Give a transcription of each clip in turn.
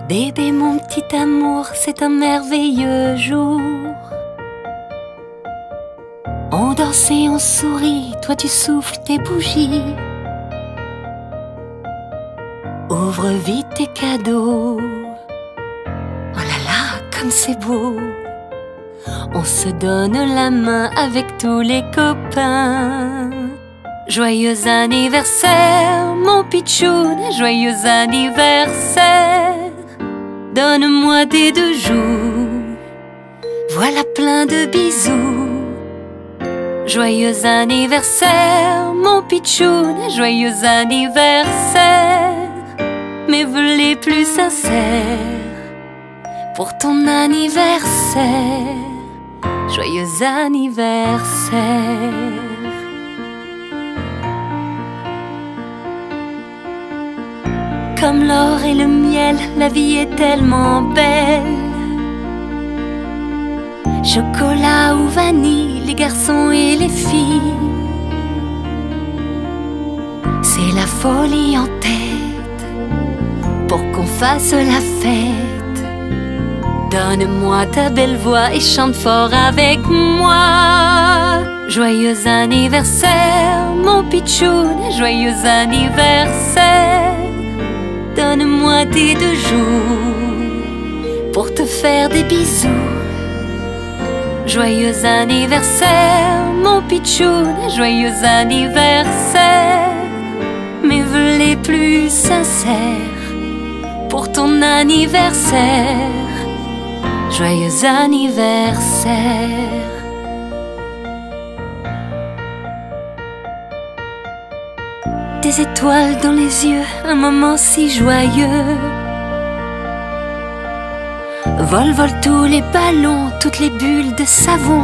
Bébé, mon petit amour, c'est un merveilleux jour. On danse et on sourit, toi tu souffles tes bougies. Ouvre vite tes cadeaux. Oh là là, comme c'est beau. On se donne la main avec tous les copains. Joyeux anniversaire, mon pitchoun, joyeux anniversaire. Donne-moi des 2 jours, voilà plein de bisous. Joyeux anniversaire, mon pitchoun, joyeux anniversaire. Mes vœux les plus sincères pour ton anniversaire. Joyeux anniversaire. Comme l'or et le miel, la vie est tellement belle. Chocolat ou vanille, les garçons et les filles. C'est la folie en tête pour qu'on fasse la fête. Donne-moi ta belle voix et chante fort avec moi. Joyeux anniversaire, mon pitchoun, joyeux anniversaire. Donne-moi tes 2 jours pour te faire des bisous. Joyeux anniversaire, mon pitchoun, joyeux anniversaire. Mes vœux les plus sincères pour ton anniversaire. Joyeux anniversaire. Des étoiles dans les yeux, un moment si joyeux. Volent, volent tous les ballons, toutes les bulles de savon.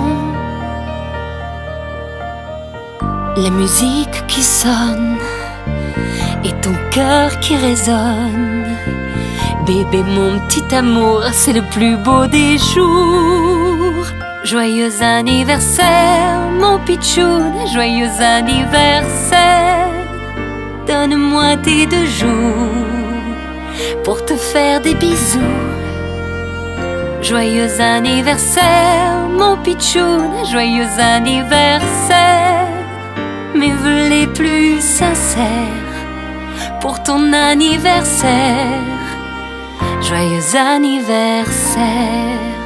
La musique qui sonne et ton cœur qui résonne. Bébé, mon petit amour, c'est le plus beau des jours. Joyeux anniversaire, mon pitchoun, joyeux anniversaire. Donne-moi tes 2 jours pour te faire des bisous. Joyeux anniversaire, mon pitchoun, joyeux anniversaire. Mes vœux les plus sincères pour ton anniversaire. Joyeux anniversaire.